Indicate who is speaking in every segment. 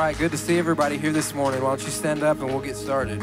Speaker 1: right, good to see everybody here this morning. Why don't you stand up and we'll get started.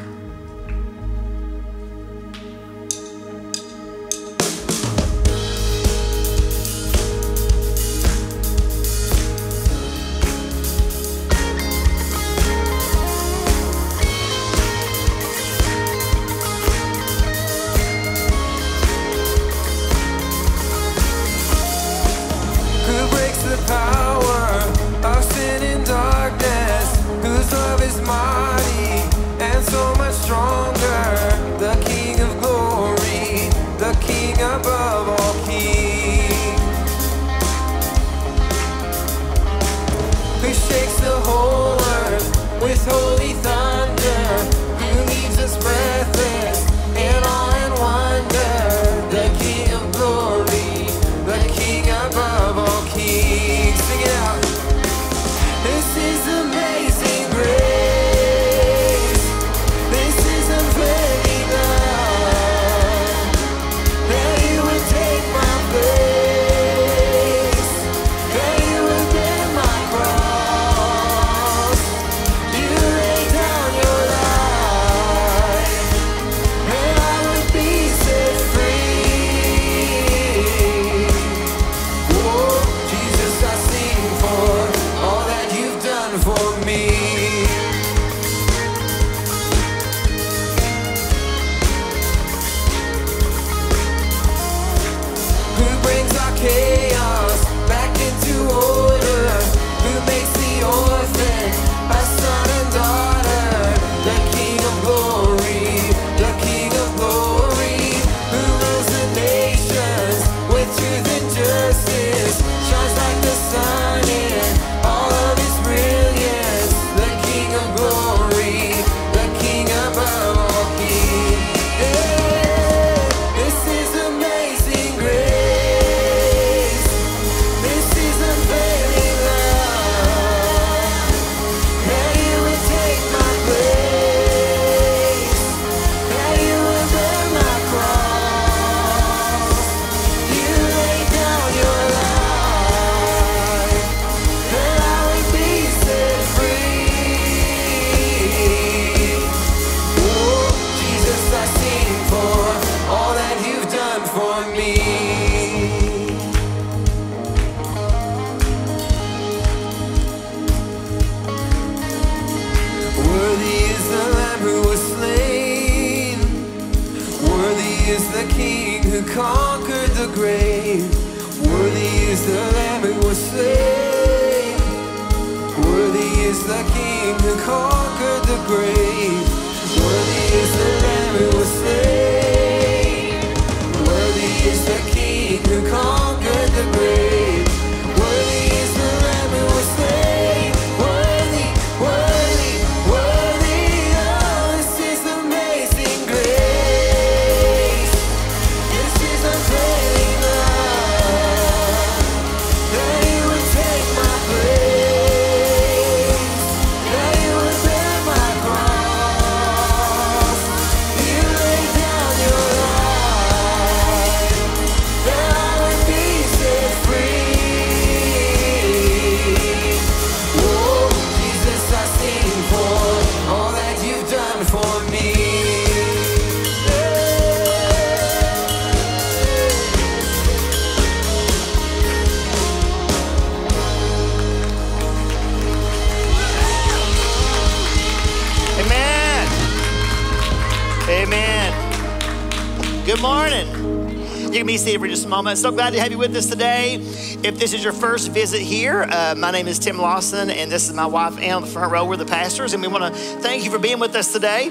Speaker 2: For just a moment. So glad to have you with us today. If this is your first visit here, my name is Tim Lawson, and this is my wife, Ann, on the front row. We're the pastors, and we want to thank you for being with us today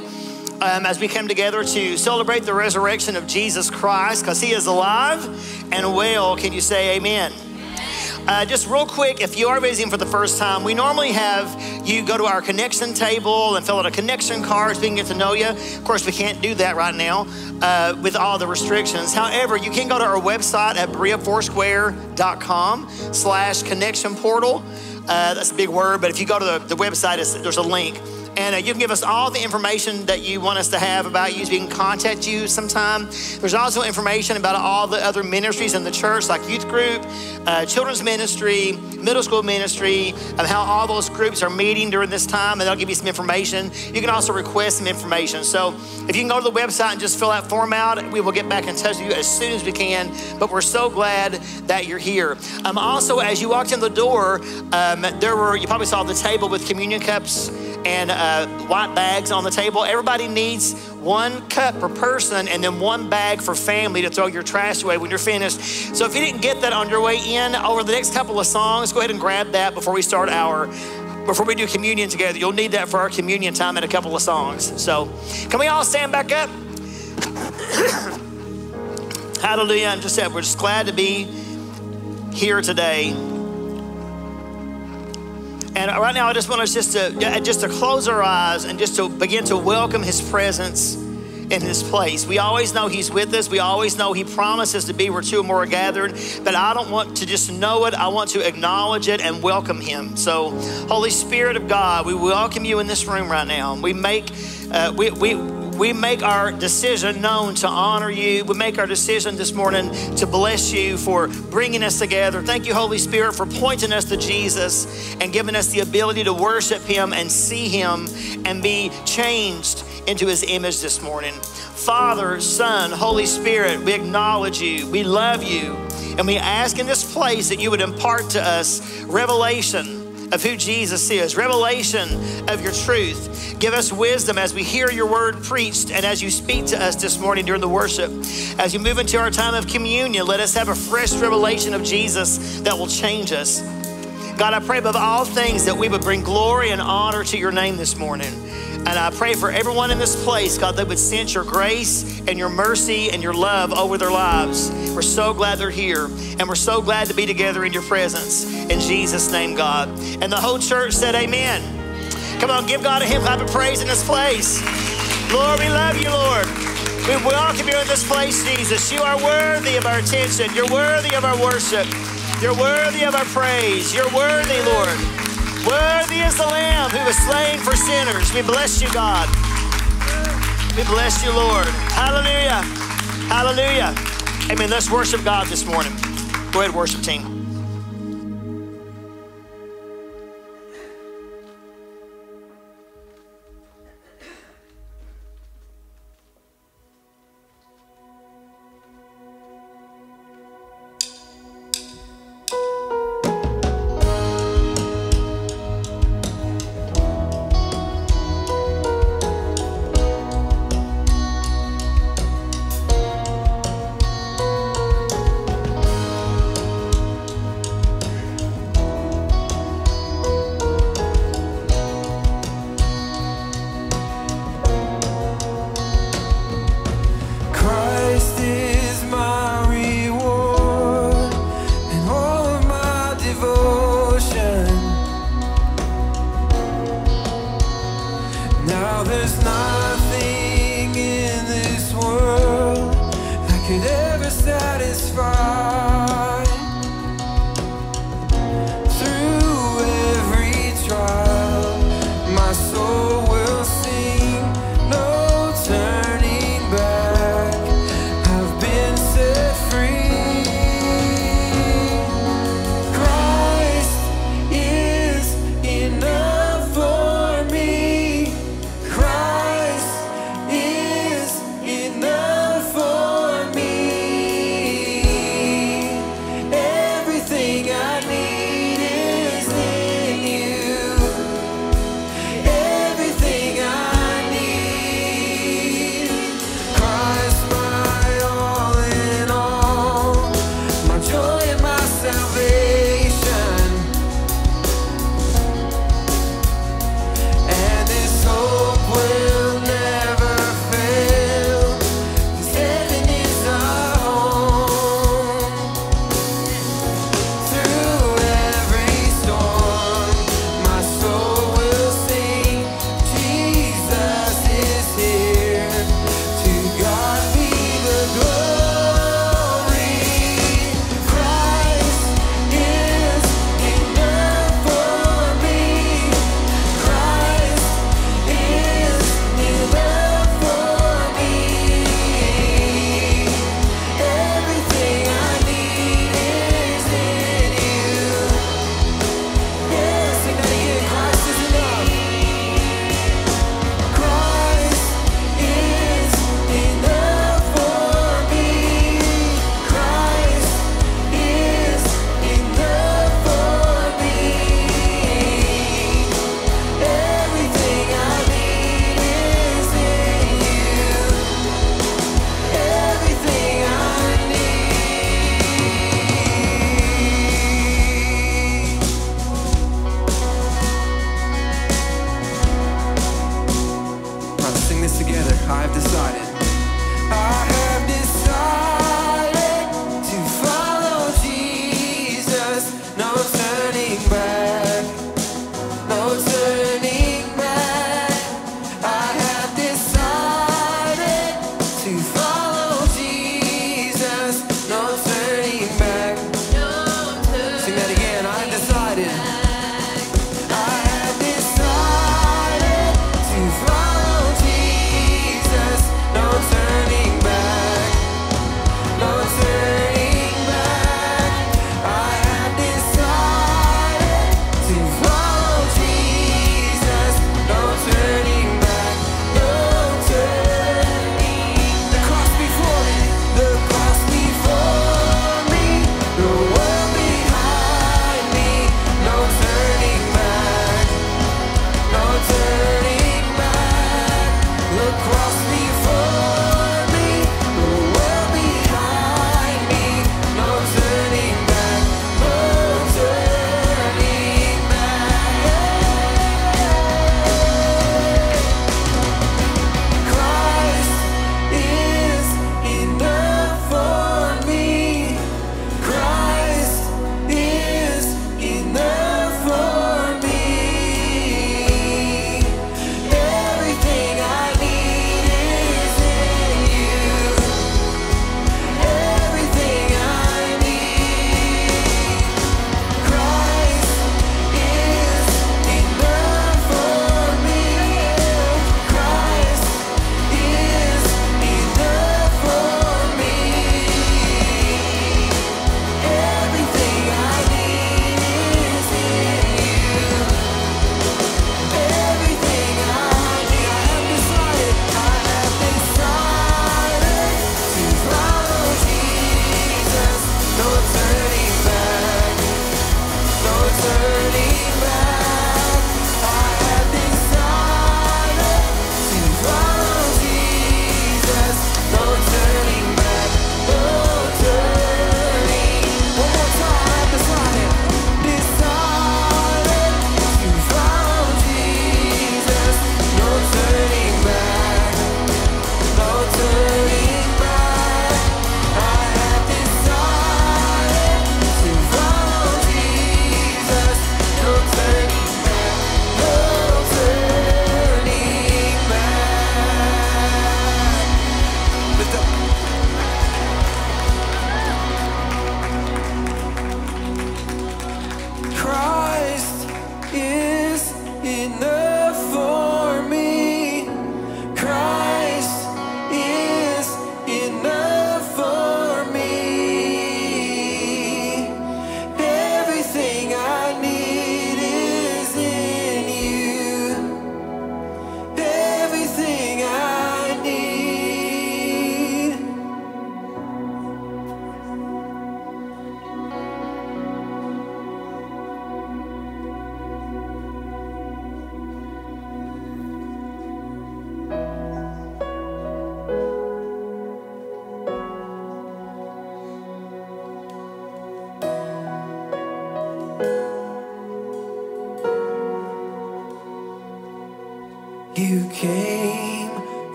Speaker 2: as we come together to celebrate the resurrection of Jesus Christ, because he is alive and well. Can you say amen? Just real quick, if you are visiting for the first time, we normally have you go to our connection table and fill out a connection card so we can get to know you. Of course, we can't do that right now with all the restrictions. However, you can go to our website at bereafoursquare.com/connection portal. That's a big word, but if you go to the website, there's a link. And you can give us all the information that you want us to have about you, so we can contact you sometime. There's also information about all the other ministries in the church, like youth group, children's ministry, middle school ministry, and how all those groups are meeting during this time, and they'll give you some information. You can also request some information. So if you can go to the website and just fill that form out, we will get back in touch with you as soon as we can. But we're so glad that you're here. Also, as you walked in the door, you probably saw the table with communion cups and white bags on the table. Everybody needs 1 cup per person and then 1 bag for family to throw your trash away when you're finished. So if you didn't get that on your way in, over the next couple of songs, go ahead and grab that before we do communion together. You'll need that for our communion time in a couple of songs. So can we all stand back up? Hallelujah. And we're just glad to be here today. And right now, I just want us just to close our eyes and just to begin to welcome his presence in this place. We always know he's with us. We always know he promises to be where 2 or more are gathered. But I don't want to just know it. I want to acknowledge it and welcome him. So, Holy Spirit of God, we welcome you in this room right now. We make our decision known to honor you. We make our decision this morning to bless you for bringing us together. Thank you, Holy Spirit, for pointing us to Jesus and giving us the ability to worship him and see him and be changed into his image this morning. Father, Son, Holy Spirit, we acknowledge you. We love you. And we ask in this place that you would impart to us revelation of who Jesus is, revelation of your truth. Give us wisdom as we hear your word preached and as you speak to us this morning during the worship. As you move into our time of communion, let us have a fresh revelation of Jesus that will change us. God, I pray above all things that we would bring glory and honor to your name this morning. And I pray for everyone in this place, God, they would sense your grace and your mercy and your love over their lives. We're so glad they're here, and we're so glad to be together in your presence. In Jesus' name, God. And the whole church said amen. Come on, give God a hand clap of praise in this place. Lord, we love you, Lord. We welcome you in this place, Jesus. You are worthy of our attention. You're worthy of our worship. You're worthy of our praise. You're worthy, Lord. Worthy is the Lamb who was slain for sinners. We bless you, God. We bless you, Lord. Hallelujah. Hallelujah. Amen. Let's worship God this morning. Go ahead, worship team.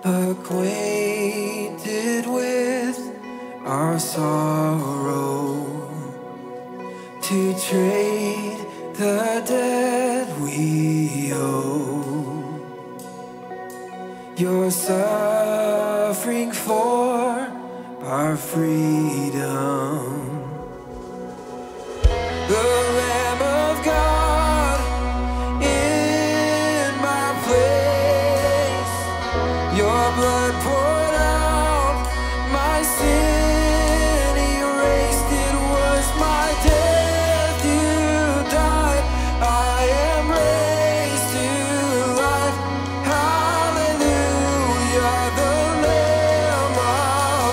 Speaker 1: acquainted with our sorrow, to trade the debt we owe. You're suffering for our freedom. The Lamb of God in my place, your blood poured out, my sin erased. It was my death, you died, I am raised to life. Hallelujah, the Lamb of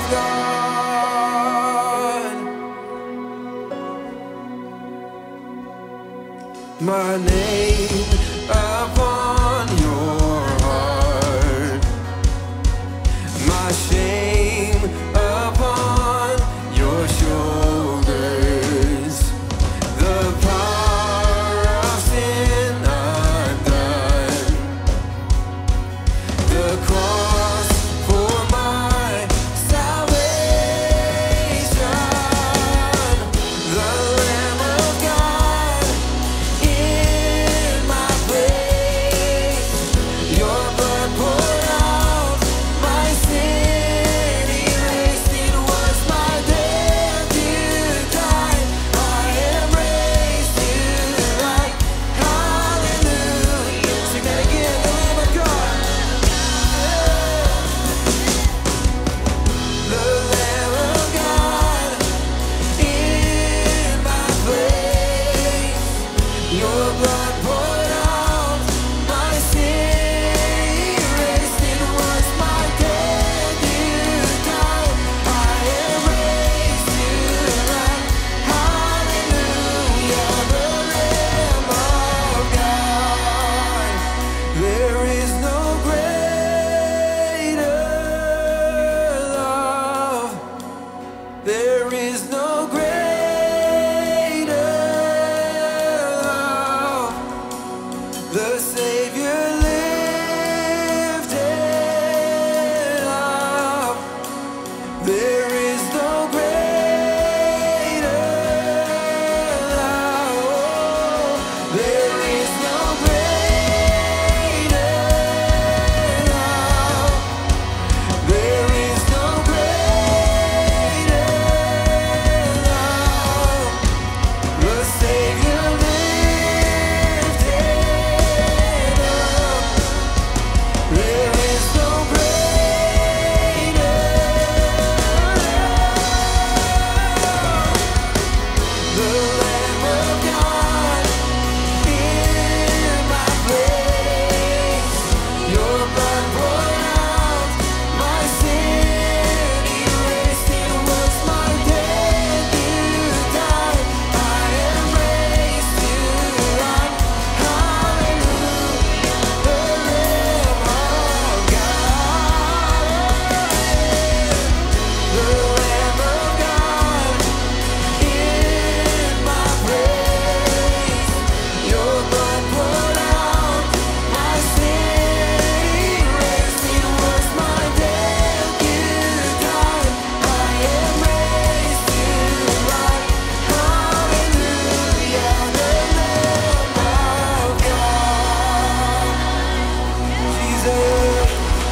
Speaker 1: God. My name upon your heart, my shame upon your shoulders, the power of sin undone, the cross for my salvation, the Lamb of God in my place, your blood poured out, my sin erased. It was my death, you died, I am raised to life. Hallelujah. Sing that again, the Lamb of God. The Lamb of God in my place, your blood poured out, my sin erased. It was my death, you died, I am raised to life. Hallelujah, the Lamb of God. There is no greater love. There is no greater love. The Savior lived it up. There is no greater love. There is no greater love. There is no greater love. The Savior lived it up. There is no greater love. The Lamb of God in my place, your blood poured out, my sin erased. It was my death, you died, I am raised to life. Hallelujah, the Lamb of God. The Lamb of God in my place, your blood poured out, my sin erased. It was my death, you died, I am raised to life. Hallelujah, the Lamb of God. Jesus.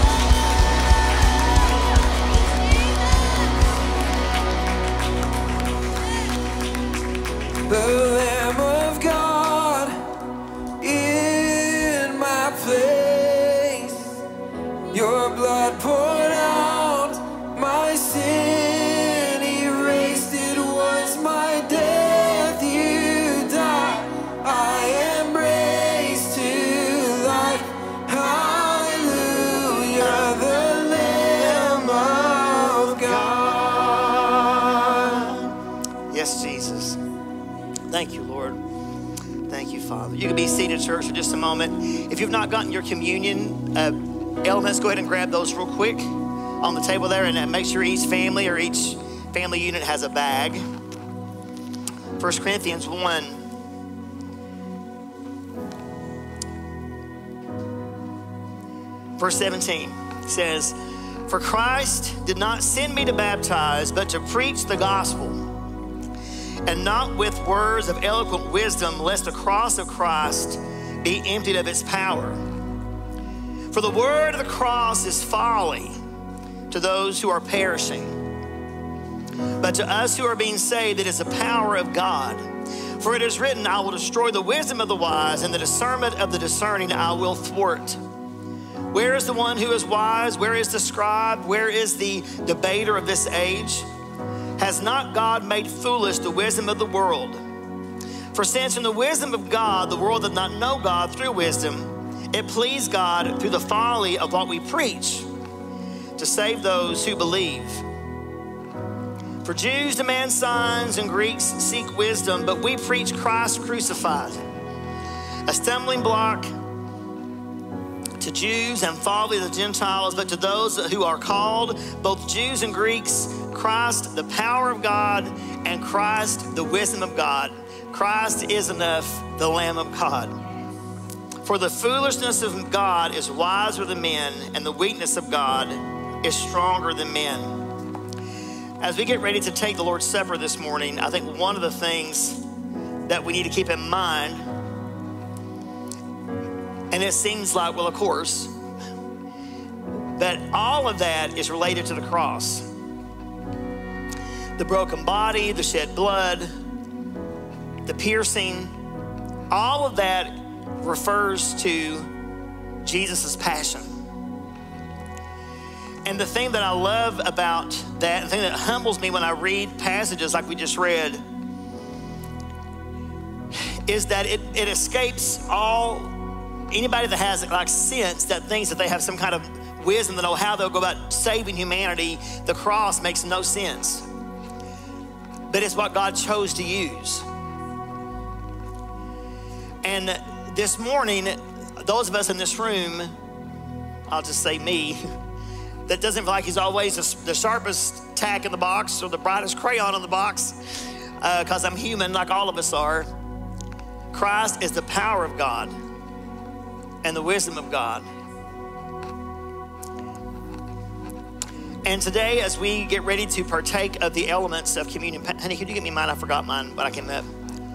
Speaker 1: The Lamb of God in my place, your blood poured out, my sin erased. It was my death, you died, I am raised to life. Hallelujah, the Lamb of God.
Speaker 2: Yes, Jesus. Thank you, Lord. Thank you, Father. You can be seated, church, for just a moment. If you've not gotten your communion elements, go ahead and grab those real quick on the table there, and make sure each family or each family unit has a bag. 1 Corinthians 1. Verse 17 says, "For Christ did not send me to baptize, but to preach the gospel, and not with words of eloquent wisdom, lest the cross of Christ be emptied of its power. For the word of the cross is folly to those who are perishing, but to us who are being saved, it is the power of God. For it is written, I will destroy the wisdom of the wise, and the discernment of the discerning I will thwart. Where is the one who is wise? Where is the scribe? Where is the debater of this age? Has not God made foolish the wisdom of the world? For since in the wisdom of God, the world did not know God through wisdom, it pleased God through the folly of what we preach to save those who believe. For Jews demand signs and Greeks seek wisdom, but we preach Christ crucified, a stumbling block to Jews and folly to the Gentiles, but to those who are called, both Jews and Greeks, Christ, the power of God, and Christ, the wisdom of God. Christ is enough, the Lamb of God. For the foolishness of God is wiser than men, and the weakness of God is stronger than men." As we get ready to take the Lord's Supper this morning, I think one of the things that we need to keep in mind, and it seems like, well, of course, but all of that is related to the cross. The broken body, the shed blood, the piercing, all of that refers to Jesus' passion. And the thing that I love about that, the thing that humbles me when I read passages like we just read, is that it escapes anybody that has like sense, that thinks that they have some kind of wisdom to know how they'll go about saving humanity. The cross makes no sense. But it's what God chose to use. And this morning, those of us in this room, I'll just say me, that doesn't feel like he's always the sharpest tack in the box or the brightest crayon in the box, because I'm human like all of us are. Christ is the power of God and the wisdom of God. And today, as we get ready to partake of the elements of communion, honey, could you give me mine? I forgot mine when I came up.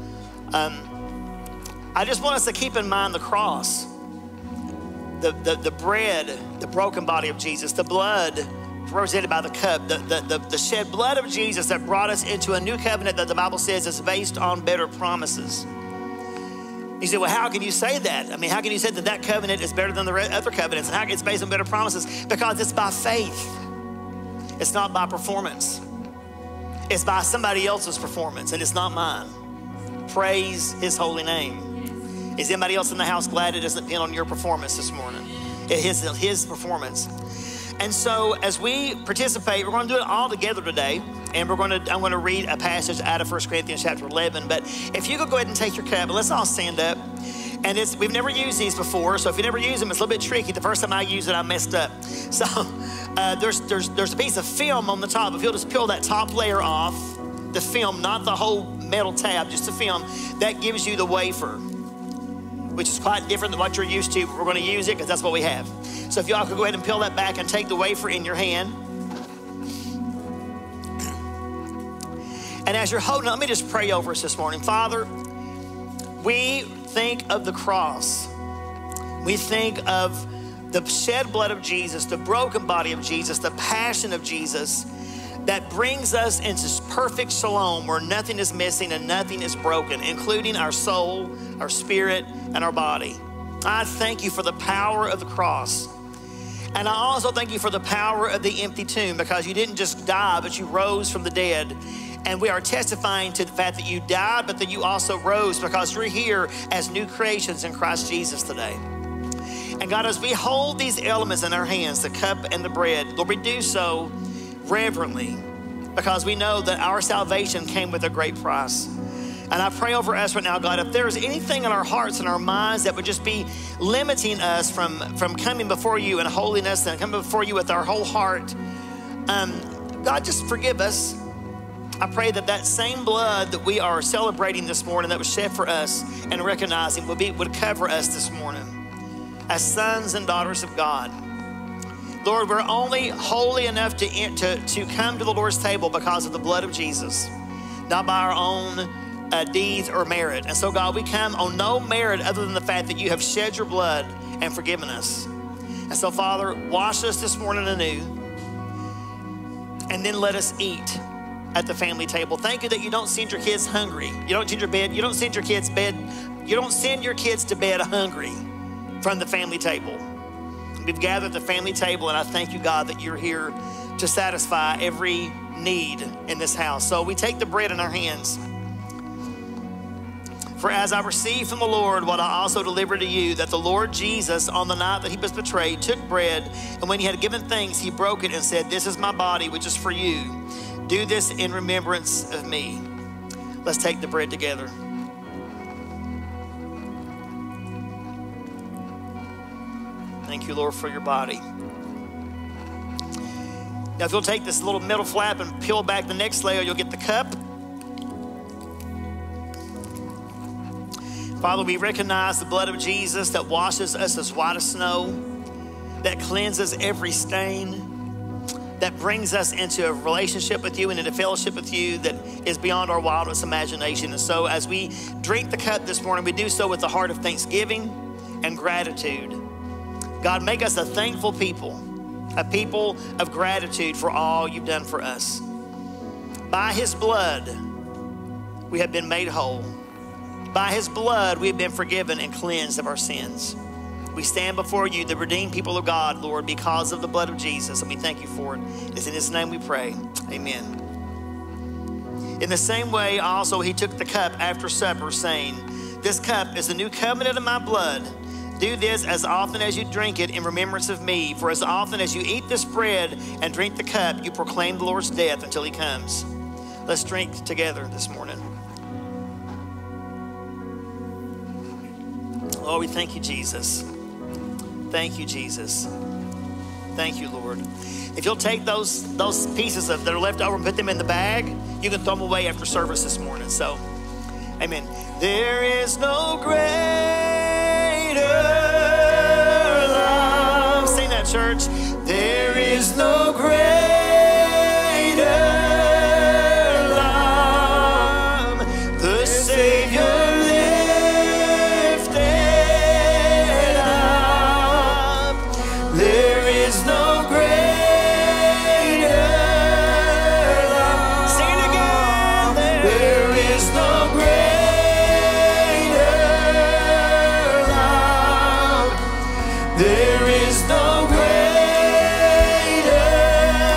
Speaker 2: I just want us to keep in mind the cross, the bread, the broken body of Jesus, the blood represented by the cup, the shed blood of Jesus that brought us into a new covenant that the Bible says is based on better promises. You say, well, how can you say that? I mean, how can you say that that covenant is better than the other covenants? And how it's based on better promises? Because it's by faith. It's not by performance. It's by somebody else's performance, and it's not mine. Praise his holy name. Is anybody else in the house glad it doesn't depend on your performance this morning? It's his performance. And so as we participate, we're going to do it all together today. And I'm going to read a passage out of 1 Corinthians chapter 11. But if you could go ahead and take your cup, and let's all stand up. And we've never used these before, so if you never use them, it's a little bit tricky. The first time I used it, I messed up. So there's a piece of film on the top. If you'll just peel that top layer off, the film, not the whole metal tab, just the film, that gives you the wafer, which is quite different than what you're used to. We're going to use it because that's what we have. So if y'all could go ahead and peel that back and take the wafer in your hand. And as you're holding it, let me just pray over us this morning. Father, we think of the cross. We think of the shed blood of Jesus, the broken body of Jesus, the passion of Jesus that brings us into perfect shalom where nothing is missing and nothing is broken, including our soul, our spirit, and our body. I thank you for the power of the cross. And I also thank you for the power of the empty tomb, because you didn't just die, but you rose from the dead. And we are testifying to the fact that you died, but that you also rose, because we're here as new creations in Christ Jesus today. And God, as we hold these elements in our hands, the cup and the bread, Lord, we do so reverently, because we know that our salvation came with a great price. And I pray over us right now, God, if there's anything in our hearts and our minds that would just be limiting us from coming before you in holiness and coming before you with our whole heart, God, just forgive us. I pray that that same blood that we are celebrating this morning that was shed for us and recognizing would cover us this morning as sons and daughters of God. Lord, we're only holy enough to come to the Lord's table because of the blood of Jesus, not by our own deeds or merit. And so, God, we come on no merit other than the fact that you have shed your blood and forgiven us. And so, Father, wash us this morning anew, and then let us eat at the family table. Thank you that you don't send your kids hungry. You don't send your kids to bed hungry from the family table. We've gathered at the family table, and I thank you, God, that you're here to satisfy every need in this house. So we take the bread in our hands. For as I received from the Lord what I also delivered to you, that the Lord Jesus, on the night that he was betrayed, took bread, and when he had given thanks, he broke it and said, "This is my body, which is for you. Do this in remembrance of me." Let's take the bread together. Thank you, Lord, for your body. Now, if you'll take this little metal flap and peel back the next layer, you'll get the cup. Father, we recognize the blood of Jesus that washes us as white as snow, that cleanses every stain, that brings us into a relationship with you and into fellowship with you that is beyond our wildest imagination. And so as we drink the cup this morning, we do so with a heart of thanksgiving and gratitude. God, make us a thankful people, a people of gratitude for all you've done for us. By his blood, we have been made whole. By his blood, we have been forgiven and cleansed of our sins. We stand before you, the redeemed people of God, Lord, because of the blood of Jesus, and we thank you for it. It's in his name we pray. Amen. In the same way, also, he took the cup after supper, saying, "This cup is the new covenant of my blood. Do this as often as you drink it in remembrance of me. For as often as you eat this bread and drink the cup, you proclaim the Lord's death until he comes." Let's drink together this morning. Oh, we thank you, Jesus. Thank you, Jesus. Thank you, Lord. If you'll take those pieces that are left over and put them in the bag, you can throw them away after service this morning. So, amen. There is no greater love. Sing that, church. There is no greater love. The Savior lifted up. There is no greater love. Sing it again. There is no greater love. There is no greater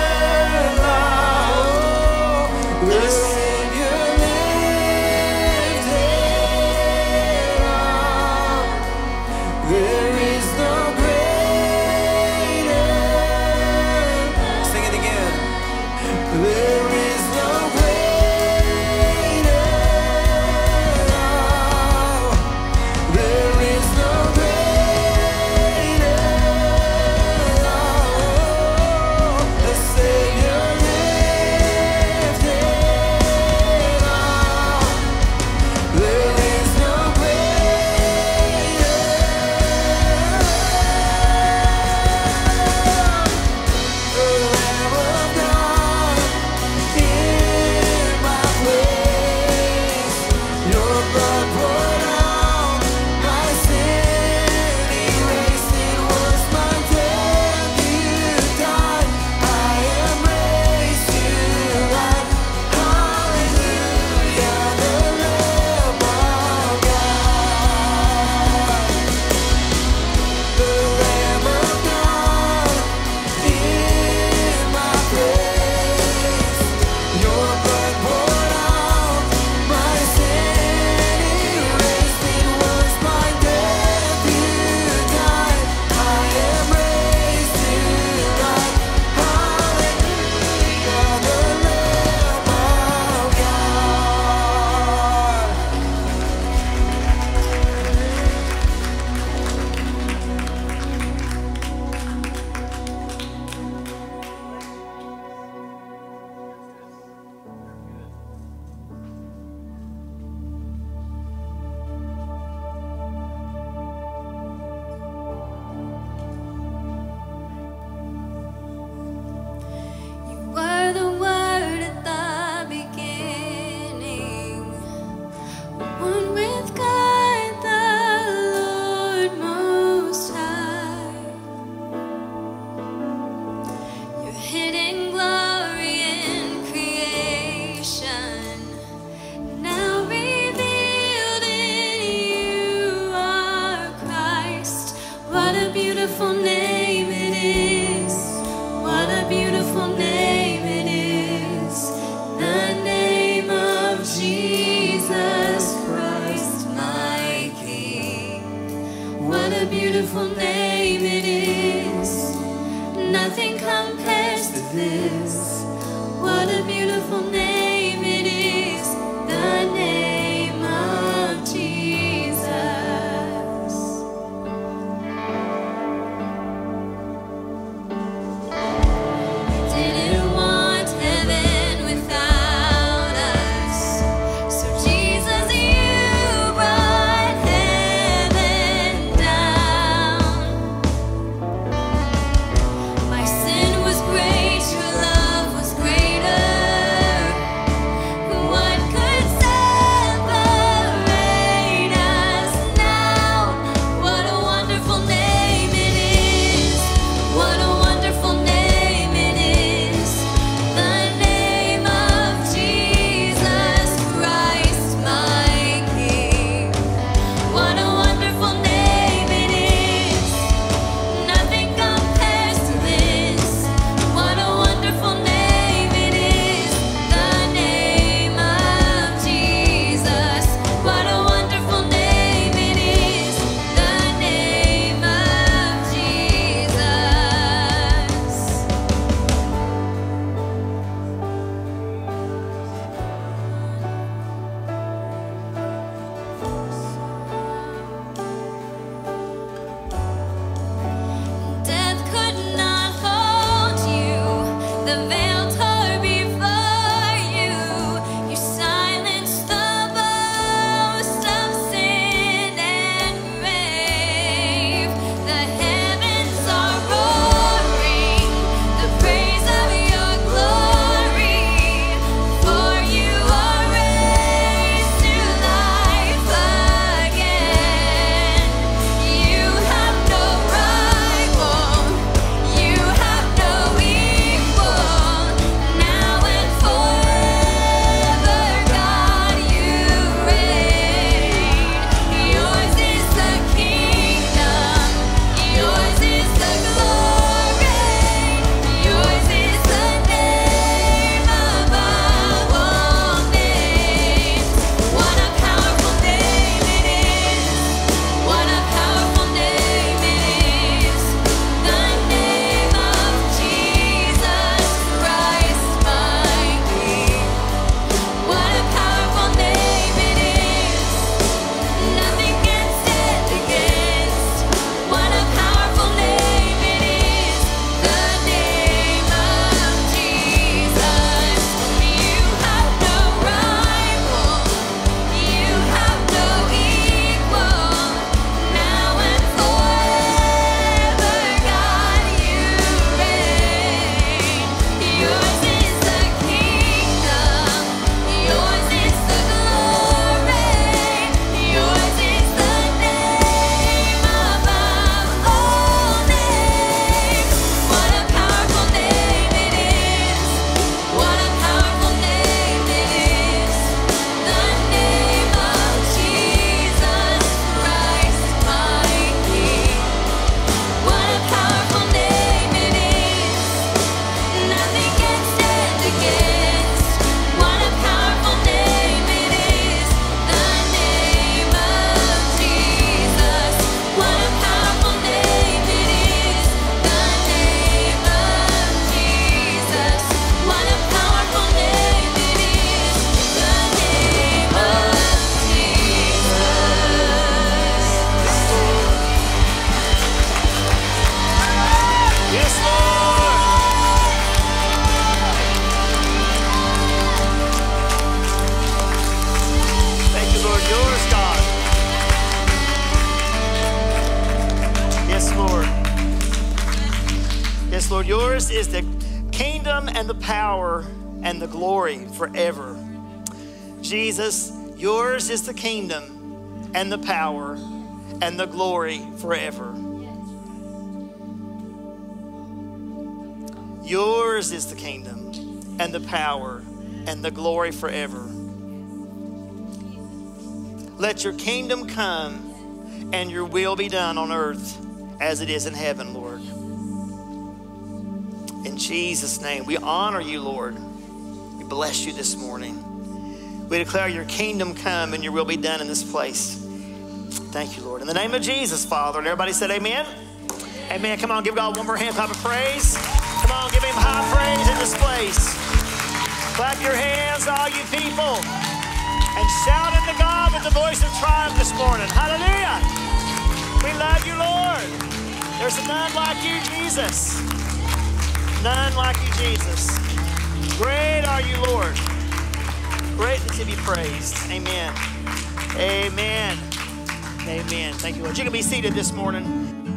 Speaker 3: Nothing compares to this. What a beautiful name it is, the name of Jesus. Didn't want heaven without us, so Jesus, you brought heaven down. My sin was great, your love was greater. What could separate us now? What a wonderful name it is. What a wonderful name it is. The name of Jesus Christ, my King. What a wonderful name it is. Nothing compares to this. What a wonderful name it is. The name of Jesus. What a wonderful name it is. The name of Jesus. Death could not hold you. The veil tore before you. You silenced the boast of sin and grave. The heavens are roaring the praise of your glory. For you are raised to life again. You have no rival. You have no equal. Now and forever, God, you reign. Yours is the kingdom. Yours is the glory. Yours is the name above all names. What a powerful name it is. What a powerful name it is. The name of Jesus Christ, my King. What a powerful name it is. Nothing can stand against. What a powerful name it is. The name of Jesus. You have no rival. You have no equal. Now and forever, God, you reign. Yours is the kingdom. Yours is the glory. Yours is the name above all names. What a powerful name it is. What a powerful name it is. The name of Jesus Christ, my King. What a powerful name it is. Nothing can stand against. What a powerful name it is. The name of Jesus. What a powerful name it is. The name of Jesus. What a powerful name it is. The name of Jesus.
Speaker 2: Yes, Lord. Thank you, Lord. Yours, God. Yes, Lord. Yes, Lord. Yours is the kingdom and the power and the glory forever. Jesus, yours is the kingdom and the power and the glory forever. Yours is the kingdom and the power and the glory forever. Let your kingdom come and your will be done on earth as it is in heaven, Lord. In Jesus' name, we honor you, Lord. We bless you this morning. We declare your kingdom come and your will be done in this place. Thank you, Lord. In the name of Jesus, Father. And everybody said amen. Amen. Come on, give God one more hand clap of praise. Come on, give him high praise in this place. Clap your hands, all you people, and shout unto God with the voice of triumph this morning. Hallelujah. We love you, Lord. There's none like you, Jesus. None like you, Jesus. Great are you, Lord. Greatly to be praised. Amen. Amen. Amen. Thank you, Lord. You can be seated this morning.